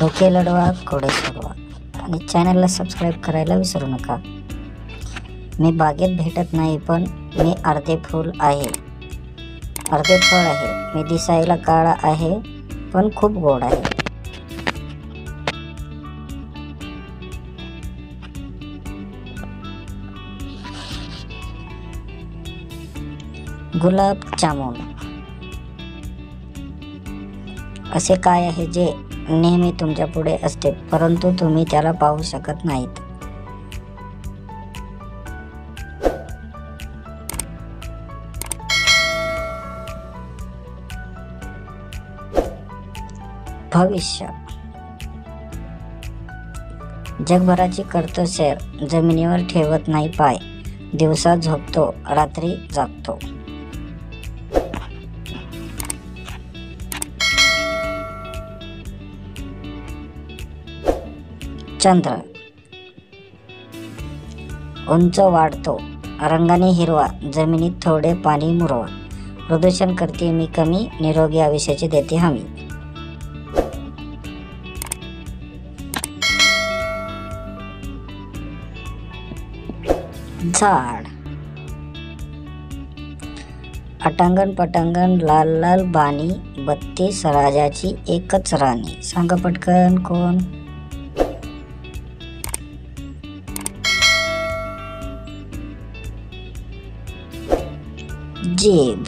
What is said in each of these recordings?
डोके लढवा कोडे सोडवा आणि चॅनलला सबस्क्राईब करायला विसरू नका। मी बागेत भेटत नाही पण मी अर्धे फूल आहे, अर्धे फळ आहे। मी दिसायला काळा आहे पण खूप गोड आहे। गुलाब जामुन असे काय आहे जे नेहमी तुमच्या पुढे असते परंतु तुम्ही त्याला पाहू शकत नाहीत? भविष्य। जगभराची करतो सैर, जमिनीवर ठेवत नाही पाय, दिवसा झोपतो रात्री जागतो। चंद्र। उंच वाढतो, रंगाने हिरवा, जमिनीत थोडे पाणी मुरवा, प्रदूषण करते मी कमी, निरोगी आयुष्याची देते हमी। झाड। अटांगण पटांगण लाल लाल बाणी, 32 राजाची एकच राणी। सांगा पटकन कोण? जीभ।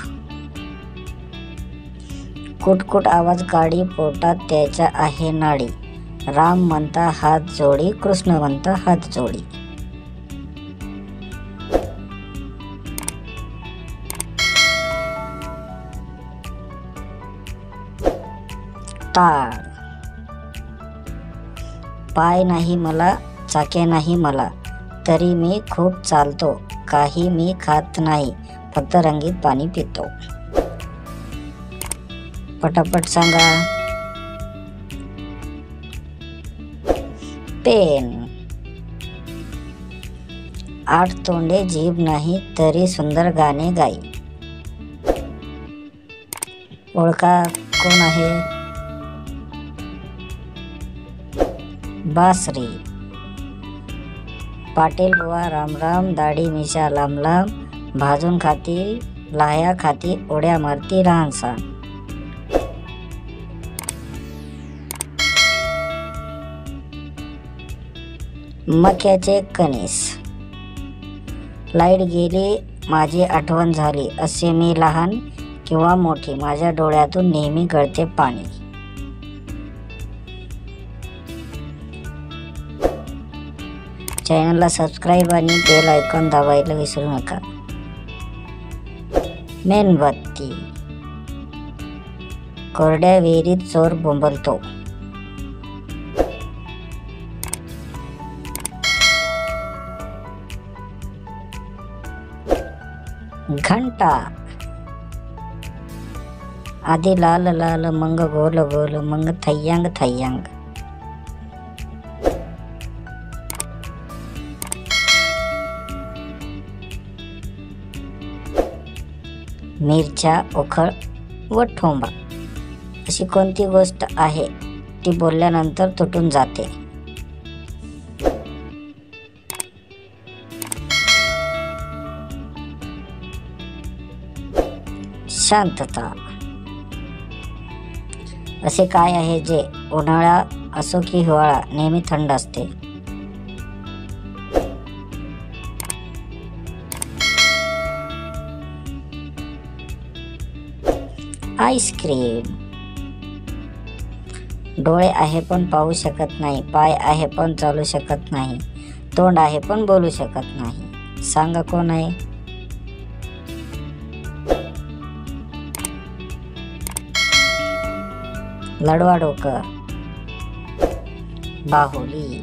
कुटकुट आवाज काढी, पोटात त्याच्या आहे नाडी, राम म्हणता हात जोडी, कृष्ण म्हणता हात जोडी। टाळ। पाय नाही मला, चाके नाही मला, तरी मी खूप चालतो, काही मी खात नाही, फक्त रंगीत पाणी पितो। पटापट सांगा। पेन। 8 तोंडे जीभ नाही तरी सुंदर गाणे गाई। ओळखा कोण आहे? बासरी। पाटील बुवा राम राम, दाढी मिशा लांब लांब, भाजून खाती लाह्या खाती, उड्या मारती लहान सहान। मक्याचे कणीस। लाईट गेली माझी आठवण झाली, असे मी लहान किंवा मोठी, माझ्या डोळ्यातून नेहमी गळते पाणी। चॅनलला सबस्क्राईब आणि बेल आयकॉन दाबायला विसरू नका। मेणबत्ती। कोरड्या विहिरीत चोर बोंबलतो। घंटा। आधी लाल लाल मंग गोल गोल, मंग थय्यांग थय्यांग। मिरच्या, उखळ व ठोंबा। अशी कोणती गोष्ट आहे ती बोलल्यानंतर तुटून जाते? शांतता। असे काय आहे जे उन्हाळा असो की हिवाळा नेहमी थंड असते? आईस्क्रीम। डोळे आहे पण पाहू शकत नाही, पाय आहे पण चालू शकत नाही, तोंड आहे पण बोलू शकत नाही। सांगा कोण आहे? लढवा डोकं। बाहुली।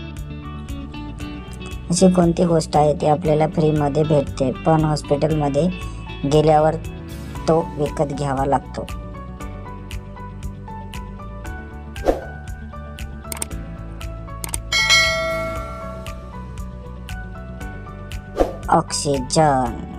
अशी कोणती गोष्ट आहे ती आपल्याला फ्रीमध्ये भेटते पण हॉस्पिटलमध्ये गेल्यावर तो विकत घ्यावा लागतो? ऑक्सिजन।